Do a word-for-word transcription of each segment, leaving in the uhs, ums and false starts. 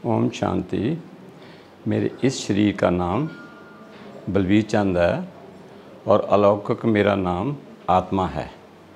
ओम शांति। मेरे इस शरीर का नाम बलबीर चंद है और अलौकिक मेरा नाम आत्मा है।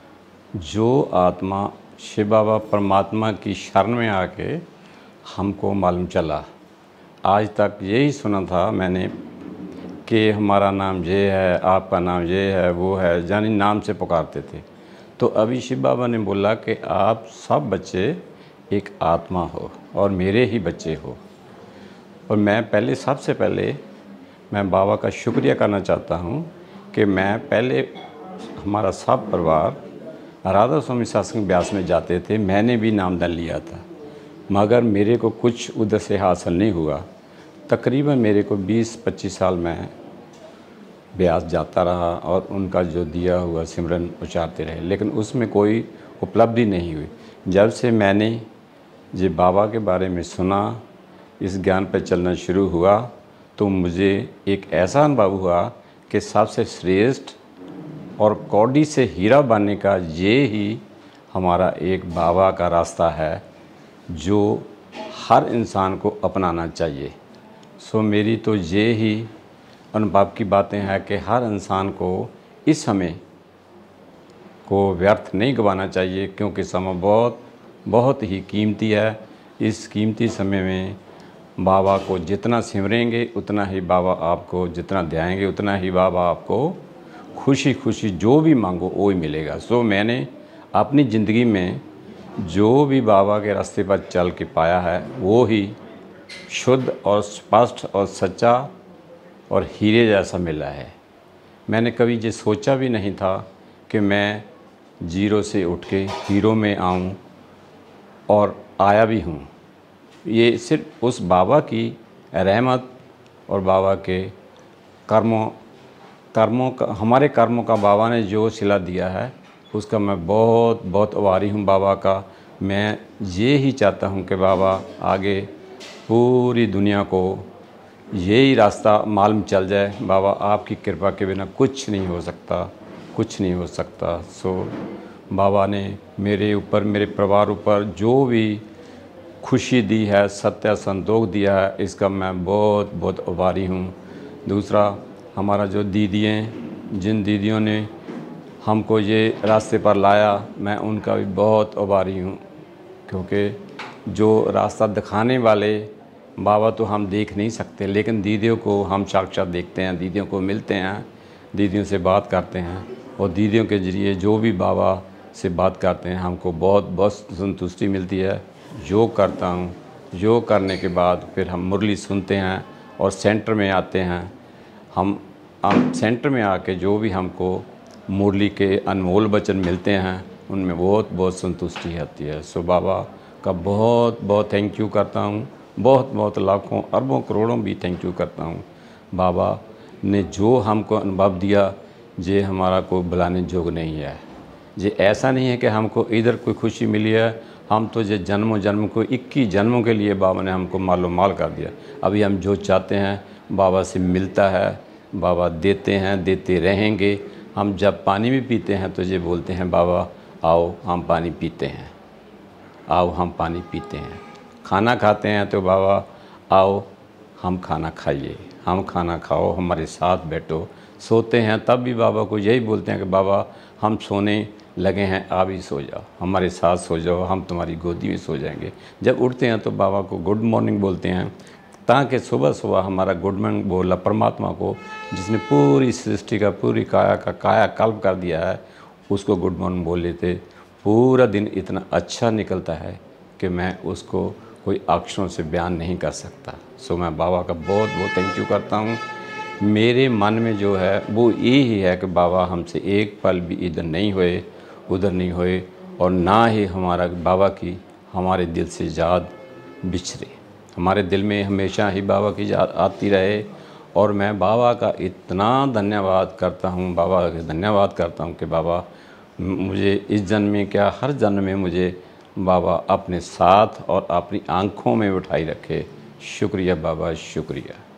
जो आत्मा शिव बाबा परमात्मा की शरण में आके हमको मालूम चला। आज तक यही सुना था मैंने कि हमारा नाम ये है, आपका नाम ये है, वो है, यानी नाम से पुकारते थे। तो अभी शिव बाबा ने बोला कि आप सब बच्चे एक आत्मा हो और मेरे ही बच्चे हो। और मैं पहले सबसे पहले मैं बाबा का शुक्रिया करना चाहता हूँ कि मैं पहले हमारा सब परिवार राधा स्वामी सत्संग ब्यास में जाते थे। मैंने भी नामदान लिया था, मगर मेरे को कुछ उधर से हासिल नहीं हुआ। तकरीबन मेरे को बीस पच्चीस साल में ब्यास जाता रहा और उनका जो दिया हुआ सिमरन उचारते रहे, लेकिन उसमें कोई उपलब्धि नहीं हुई। जब से मैंने ये बाबा के बारे में सुना, इस ज्ञान पर चलना शुरू हुआ, तो मुझे एक ऐसा अनुभव हुआ कि सबसे श्रेष्ठ और कौड़ी से हीरा बनने का ये ही हमारा एक बाबा का रास्ता है जो हर इंसान को अपनाना चाहिए। सो मेरी तो ये ही अनुभव की बातें हैं कि हर इंसान को इस समय को व्यर्थ नहीं गंवाना चाहिए, क्योंकि समय बहुत बहुत ही कीमती है। इस कीमती समय में बाबा को जितना सिमरेंगे उतना ही बाबा आपको, जितना ध्याएंगे उतना ही बाबा आपको खुशी खुशी जो भी मांगो वो ही मिलेगा। सो मैंने अपनी ज़िंदगी में जो भी बाबा के रास्ते पर चल के पाया है वो ही शुद्ध और स्पष्ट और सच्चा और हीरे जैसा मिला है। मैंने कभी ये सोचा भी नहीं था कि मैं जीरो से उठ के हीरो में आऊं, और आया भी हूं। ये सिर्फ उस बाबा की रहमत और बाबा के कर्मों कर्मों का, हमारे कर्मों का बाबा ने जो सिला दिया है उसका मैं बहुत बहुत आभारी हूँ बाबा का। मैं ये ही चाहता हूँ कि बाबा आगे पूरी दुनिया को यही रास्ता मालूम चल जाए। बाबा आपकी कृपा के बिना कुछ नहीं हो सकता, कुछ नहीं हो सकता। सो बाबा ने मेरे ऊपर, मेरे परिवार ऊपर जो भी खुशी दी है, सत्य संतोष दिया है, इसका मैं बहुत बहुत आभारी हूँ। दूसरा, हमारा जो दीदियाँ, जिन दीदियों ने हमको ये रास्ते पर लाया, मैं उनका भी बहुत आभारी हूँ, क्योंकि जो रास्ता दिखाने वाले बाबा तो हम देख नहीं सकते, लेकिन दीदियों को हम साक्षात देखते हैं, दीदियों को मिलते हैं, दीदियों से बात करते हैं, और दीदियों के ज़रिए जो भी बाबा से बात करते हैं हमको बहुत बहुत संतुष्टि मिलती है। योग करता हूँ, योग करने के बाद फिर हम मुरली सुनते हैं और सेंटर में आते हैं। हम हम सेंटर में आके जो भी हमको मुरली के अनमोल वचन मिलते हैं उनमें बहुत बहुत संतुष्टि आती है। सो बाबा का बहुत बहुत थैंक यू करता हूँ, बहुत बहुत लाखों अरबों करोड़ों भी थैंक यू करता हूँ। बाबा ने जो हमको अनुभव दिया ये हमारा कोई बुलाने जोग नहीं है। ये ऐसा नहीं है कि हमको इधर कोई खुशी मिली है, हम तो ये जन्मों जन्म को इक्कीस जन्मों के लिए बाबा ने हमको मालूम माल कर दिया। अभी हम जो चाहते हैं बाबा से मिलता है, बाबा देते हैं, देते रहेंगे। हम जब पानी भी पीते हैं तो ये बोलते हैं बाबा आओ हम पानी पीते हैं, आओ हम पानी पीते हैं। खाना खाते हैं तो बाबा आओ हम खाना खाइए, हम खाना खाओ, हमारे साथ बैठो। सोते हैं तब भी बाबा को यही बोलते हैं कि बाबा हम सोने लगे हैं, आप ही सो जाओ, हमारे साथ सो जाओ, हम तुम्हारी गोदी में सो जाएंगे। जब उठते हैं तो बाबा को गुड मॉर्निंग बोलते हैं, ताकि सुबह सुबह हमारा गुड मॉर्निंग बोला परमात्मा को, जिसने पूरी सृष्टि का, पूरी काया का काया कल्प कर दिया है, उसको गुड मॉर्निंग बोल लेते। पूरा दिन इतना अच्छा निकलता है कि मैं उसको कोई अक्षरों से बयान नहीं कर सकता। सो मैं बाबा का बहुत बहुत थैंक यू करता हूँ। मेरे मन में जो है वो यही है कि बाबा हमसे एक पल भी इधर नहीं हुए, उधर नहीं हुए, और ना ही हमारा बाबा की हमारे दिल से याद बिछरे। हमारे दिल में हमेशा ही बाबा की याद आती रहे। और मैं बाबा का इतना धन्यवाद करता हूँ, बाबा का धन्यवाद करता हूँ कि बाबा मुझे इस जन्म में क्या हर जन्म में मुझे बाबा अपने साथ और अपनी आँखों में उठाई रखे। शुक्रिया बाबा, शुक्रिया।